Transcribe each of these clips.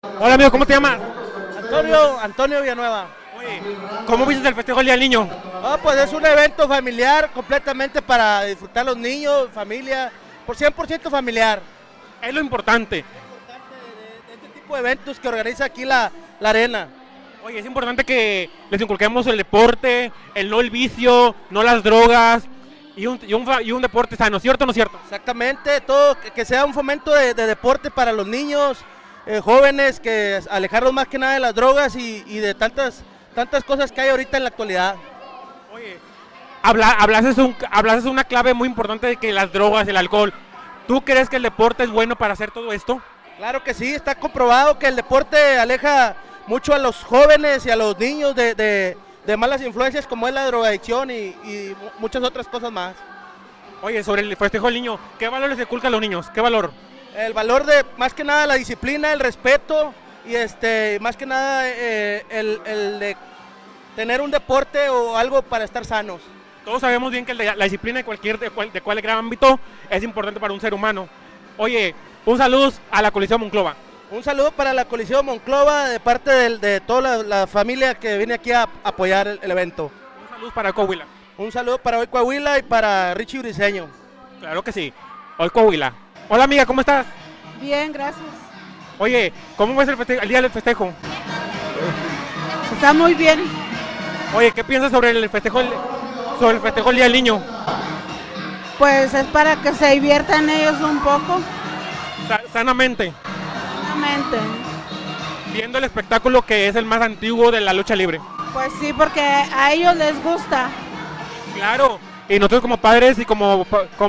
Hola amigo, ¿cómo te llamas? Antonio Villanueva. Oye, ¿cómo viste el festejo del Día del Niño? Pues es un evento familiar completamente para disfrutar los niños, familia, por 100% familiar. Es lo importante. Es importante de este tipo de eventos que organiza aquí la arena. Oye, es importante que les inculquemos el deporte, el vicio, no las drogas y un deporte sano, ¿cierto o no es cierto? Exactamente, todo que sea un fomento de deporte para los niños, jóvenes, que alejarlos más que nada de las drogas y de tantas cosas que hay ahorita en la actualidad. Oye, hablaste una clave muy importante de que las drogas, el alcohol. ¿Tú crees que el deporte es bueno para hacer todo esto? Claro que sí, está comprobado que el deporte aleja mucho a los jóvenes y a los niños de malas influencias como es la drogadicción y muchas otras cosas más. Oye, sobre el festejo del niño, ¿qué valores le inculca a los niños? ¿Qué valor? El valor de, más que nada, la disciplina, el respeto y más que nada el de tener un deporte o algo para estar sanos. Todos sabemos bien que la disciplina de cualquier ámbito es importante para un ser humano. Oye, un saludo a la Coliseo Monclova. Un saludo para la Coliseo Monclova de parte de toda la familia que viene aquí a apoyar el evento. Un saludo para Coahuila. Un saludo para hoy Coahuila y para Richie Briseño. Claro que sí, hoy Coahuila. Hola amiga, ¿cómo estás? Bien, gracias. Oye, ¿cómo ves el día del festejo? Está muy bien. Oye, ¿qué piensas sobre el festejo del Día del Niño? Pues es para que se diviertan ellos un poco. Sanamente. Sanamente. Viendo el espectáculo que es el más antiguo de la lucha libre. Pues sí, porque a ellos les gusta. Claro, y nosotros como padres y como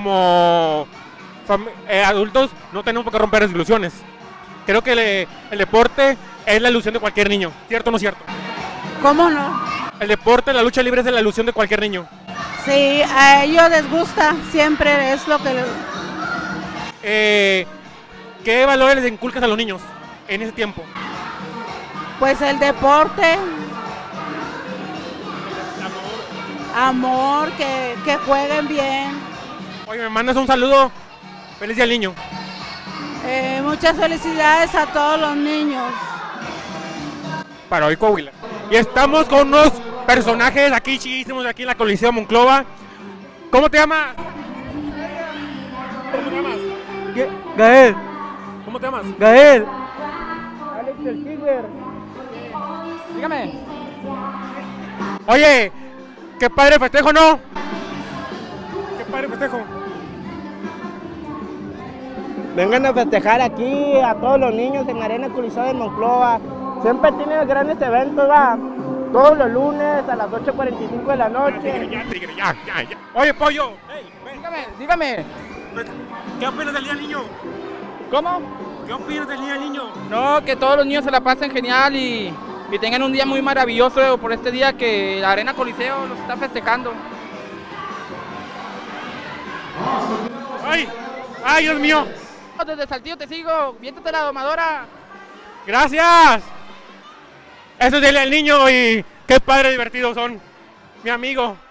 adultos no tenemos por qué romper las ilusiones. Creo que el deporte es la ilusión de cualquier niño, ¿cierto o no es cierto? ¿Cómo no? El deporte, la lucha libre es la ilusión de cualquier niño. Sí, a ellos les gusta, siempre es lo que ¿Qué valores les inculcas a los niños en ese tiempo? pues el deporte, amor, que jueguen bien. Oye, me mandas un saludo. Feliz Día del Niño. Muchas felicidades a todos los niños. Para hoy Coahuila. Y estamos con unos personajes aquí chidísimos aquí en la Coliseo Monclova. ¿Cómo te llamas? ¿Cómo te llamas? Gael. ¿Cómo te llamas? Gael. Alex el Killer. Dígame. Oye, qué padre festejo, ¿no? Qué padre festejo. Vengan a festejar aquí a todos los niños en Arena Coliseo de Monclova. Siempre tienen grandes eventos, va. Todos los lunes a las 8:45 de la noche. Ya. Oye, pollo. Hey, Dígame. ¿Qué opinas del Día del Niño? ¿Cómo? ¿Qué opinas del Día del Niño? No, que todos los niños se la pasen genial y tengan un día muy maravilloso por este día que la Arena Coliseo los está festejando. ¡Ay, Dios mío! Desde Saltillo te sigo, viéntate la domadora. ¡Gracias! Eso es el Día del Niño y qué padre divertidos son, mi amigo.